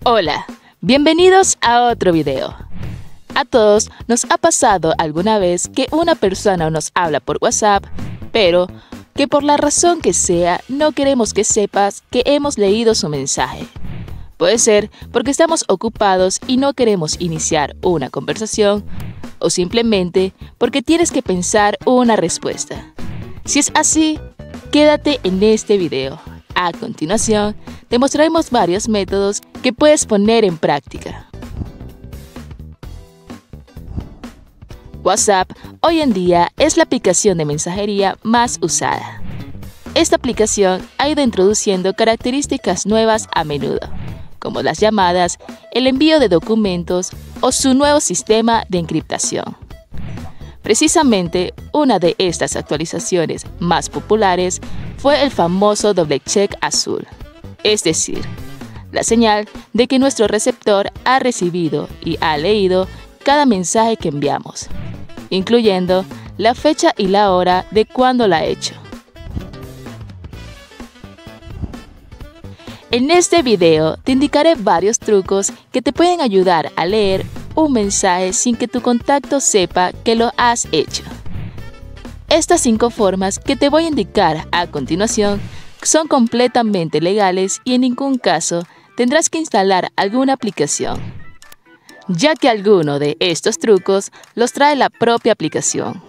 Hola, bienvenidos a otro video. A todos nos ha pasado alguna vez que una persona nos habla por WhatsApp, pero que por la razón que sea no queremos que sepas que hemos leído su mensaje. Puede ser porque estamos ocupados y no queremos iniciar una conversación, o simplemente porque tienes que pensar una respuesta. Si es así, quédate en este video. A continuación, te mostraremos varios métodos que puedes poner en práctica. WhatsApp hoy en día es la aplicación de mensajería más usada. Esta aplicación ha ido introduciendo características nuevas a menudo, como las llamadas, el envío de documentos o su nuevo sistema de encriptación. Precisamente, una de estas actualizaciones más populares fue el famoso doble check azul, es decir, la señal de que nuestro receptor ha recibido y ha leído cada mensaje que enviamos, incluyendo la fecha y la hora de cuándo la ha hecho. En este video te indicaré varios trucos que te pueden ayudar a leer un mensaje sin que tu contacto sepa que lo has hecho. Estas 5 formas que te voy a indicar a continuación son completamente legales y en ningún caso tendrás que instalar alguna aplicación, ya que alguno de estos trucos los trae la propia aplicación.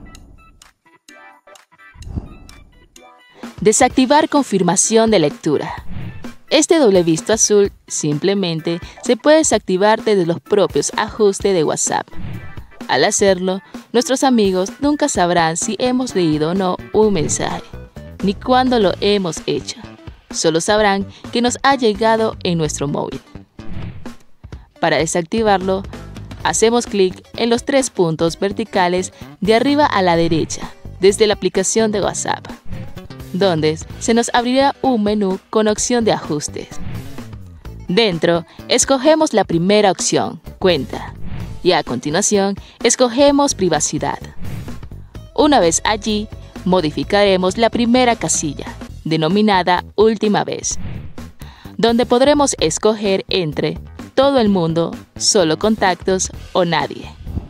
Desactivar confirmación de lectura. Este doble visto azul simplemente se puede desactivar desde los propios ajustes de WhatsApp. Al hacerlo, nuestros amigos nunca sabrán si hemos leído o no un mensaje, ni cuándo lo hemos hecho. Solo sabrán que nos ha llegado en nuestro móvil. Para desactivarlo, hacemos clic en los 3 puntos verticales de arriba a la derecha, desde la aplicación de WhatsApp, donde se nos abrirá un menú con opción de ajustes. Dentro, escogemos la primera opción, cuenta, y a continuación, escogemos privacidad. Una vez allí, modificaremos la primera casilla, denominada última vez, donde podremos escoger entre todo el mundo, solo contactos o nadie.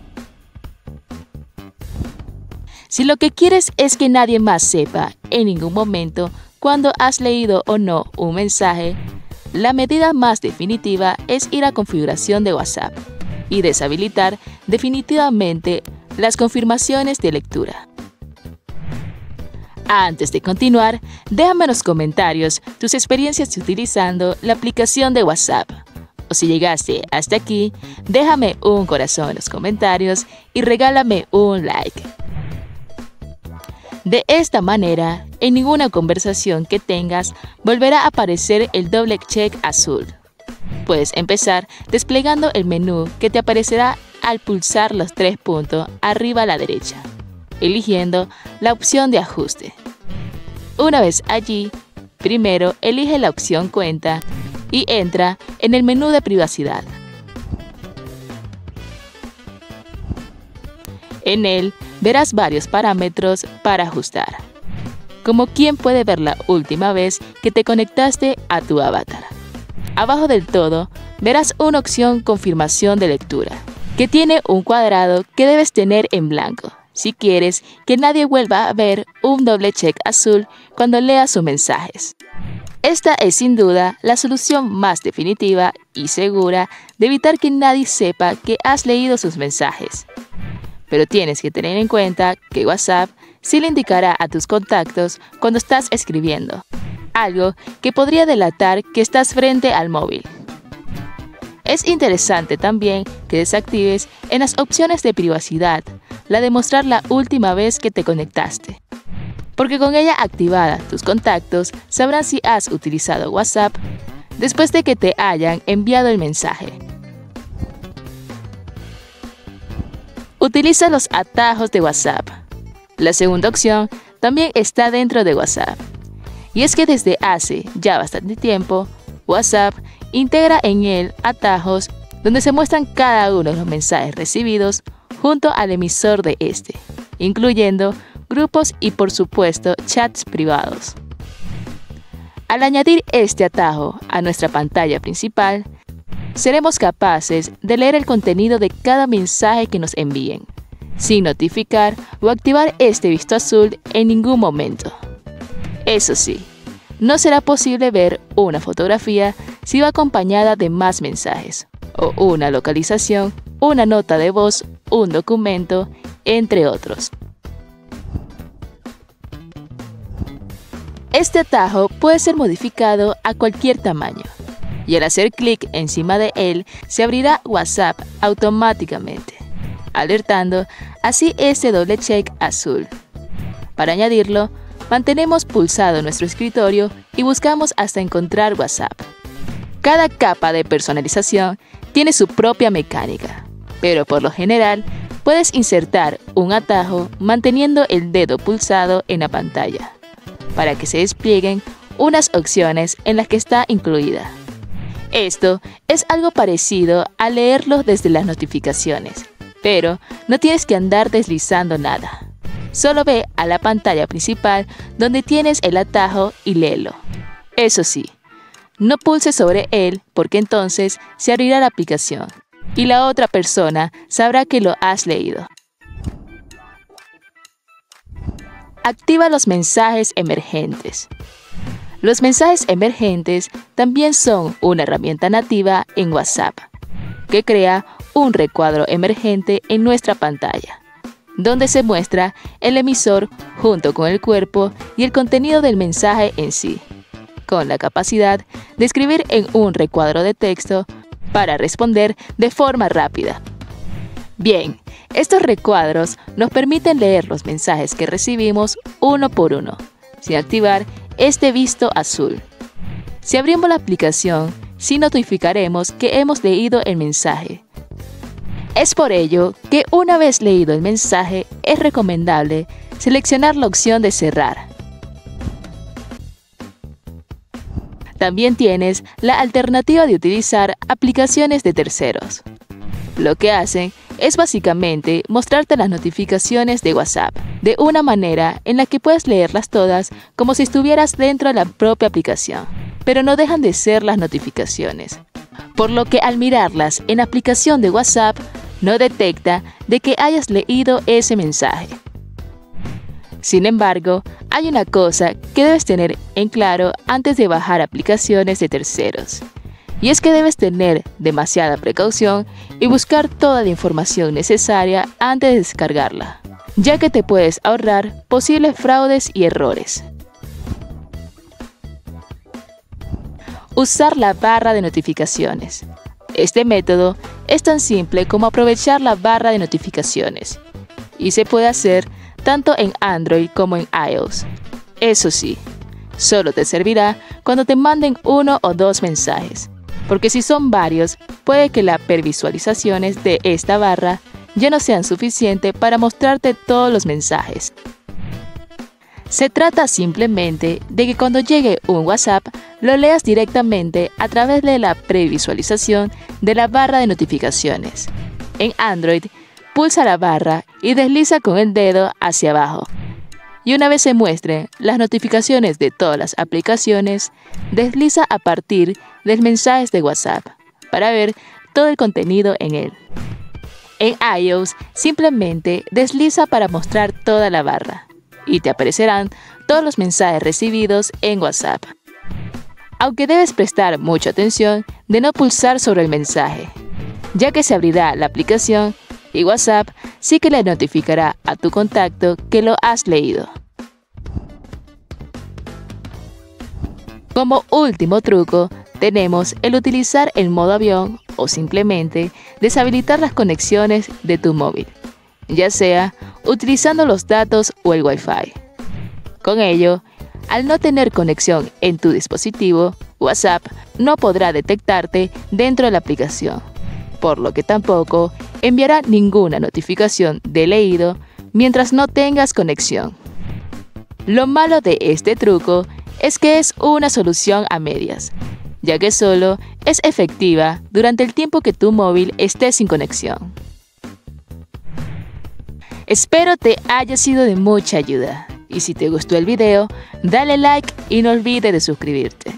Si lo que quieres es que nadie más sepa en ningún momento cuándo has leído o no un mensaje, la medida más definitiva es ir a configuración de WhatsApp y deshabilitar definitivamente las confirmaciones de lectura. Antes de continuar, déjame en los comentarios tus experiencias utilizando la aplicación de WhatsApp. O si llegaste hasta aquí, déjame un corazón en los comentarios y regálame un like. De esta manera, en ninguna conversación que tengas volverá a aparecer el doble check azul. Puedes empezar desplegando el menú que te aparecerá al pulsar los 3 puntos arriba a la derecha, eligiendo la opción de ajuste. Una vez allí, primero elige la opción cuenta y entra en el menú de privacidad. En él verás varios parámetros para ajustar, como quién puede ver la última vez que te conectaste a tu avatar. Abajo del todo verás una opción confirmación de lectura, que tiene un cuadrado que debes tener en blanco, si quieres que nadie vuelva a ver un doble check azul cuando leas sus mensajes. Esta es sin duda la solución más definitiva y segura de evitar que nadie sepa que has leído sus mensajes. Pero tienes que tener en cuenta que WhatsApp sí le indicará a tus contactos cuando estás escribiendo, algo que podría delatar que estás frente al móvil. Es interesante también que desactives en las opciones de privacidad la de mostrar la última vez que te conectaste, porque con ella activada tus contactos sabrán si has utilizado WhatsApp después de que te hayan enviado el mensaje. Utiliza los atajos de WhatsApp. La segunda opción también está dentro de WhatsApp. Y es que desde hace ya bastante tiempo, WhatsApp integra en él atajos donde se muestran cada uno de los mensajes recibidos junto al emisor de este, incluyendo grupos y por supuesto chats privados. Al añadir este atajo a nuestra pantalla principal, seremos capaces de leer el contenido de cada mensaje que nos envíen, sin notificar o activar este visto azul en ningún momento. Eso sí, no será posible ver una fotografía si va acompañada de más mensajes, o una localización, una nota de voz, un documento, entre otros. Este atajo puede ser modificado a cualquier tamaño, y al hacer clic encima de él se abrirá WhatsApp automáticamente, alertando así este doble check azul. Para añadirlo, mantenemos pulsado nuestro escritorio y buscamos hasta encontrar WhatsApp. Cada capa de personalización tiene su propia mecánica, pero por lo general puedes insertar un atajo manteniendo el dedo pulsado en la pantalla, para que se desplieguen unas opciones en las que está incluida. Esto es algo parecido a leerlo desde las notificaciones, pero no tienes que andar deslizando nada. Solo ve a la pantalla principal donde tienes el atajo y léelo. Eso sí, no pulses sobre él porque entonces se abrirá la aplicación y la otra persona sabrá que lo has leído. Activa los mensajes emergentes. Los mensajes emergentes también son una herramienta nativa en WhatsApp, que crea un recuadro emergente en nuestra pantalla, donde se muestra el emisor junto con el cuerpo y el contenido del mensaje en sí, con la capacidad de escribir en un recuadro de texto para responder de forma rápida. Bien, estos recuadros nos permiten leer los mensajes que recibimos uno por uno, sin activar este visto azul. Si abrimos la aplicación, sí notificaremos que hemos leído el mensaje. Es por ello que una vez leído el mensaje, es recomendable seleccionar la opción de cerrar. También tienes la alternativa de utilizar aplicaciones de terceros. Lo que hacen es básicamente mostrarte las notificaciones de WhatsApp de una manera en la que puedes leerlas todas como si estuvieras dentro de la propia aplicación, pero no dejan de ser las notificaciones, por lo que al mirarlas en la aplicación de WhatsApp no detecta de que hayas leído ese mensaje. Sin embargo, hay una cosa que debes tener en claro antes de bajar aplicaciones de terceros. Y es que debes tener demasiada precaución y buscar toda la información necesaria antes de descargarla, ya que te puedes ahorrar posibles fraudes y errores. Usar la barra de notificaciones. Este método es tan simple como aprovechar la barra de notificaciones, y se puede hacer tanto en Android como en iOS. Eso sí, solo te servirá cuando te manden uno o dos mensajes, porque si son varios, puede que las previsualizaciones de esta barra ya no sean suficientes para mostrarte todos los mensajes. Se trata simplemente de que cuando llegue un WhatsApp, lo leas directamente a través de la previsualización de la barra de notificaciones. En Android, pulsa la barra y desliza con el dedo hacia abajo. Y una vez se muestren las notificaciones de todas las aplicaciones, desliza a partir de mensajes de WhatsApp para ver todo el contenido en él. En iOS, simplemente desliza para mostrar toda la barra y te aparecerán todos los mensajes recibidos en WhatsApp. Aunque debes prestar mucha atención de no pulsar sobre el mensaje, ya que se abrirá la aplicación y WhatsApp sí que le notificará a tu contacto que lo has leído. Como último truco, tenemos el utilizar el modo avión o simplemente deshabilitar las conexiones de tu móvil, ya sea utilizando los datos o el Wi-Fi. Con ello, al no tener conexión en tu dispositivo, WhatsApp no podrá detectarte dentro de la aplicación, por lo que tampoco enviará ninguna notificación de leído mientras no tengas conexión. Lo malo de este truco es que es una solución a medias, ya que solo es efectiva durante el tiempo que tu móvil esté sin conexión. Espero te haya sido de mucha ayuda, y si te gustó el video, dale like y no olvides de suscribirte.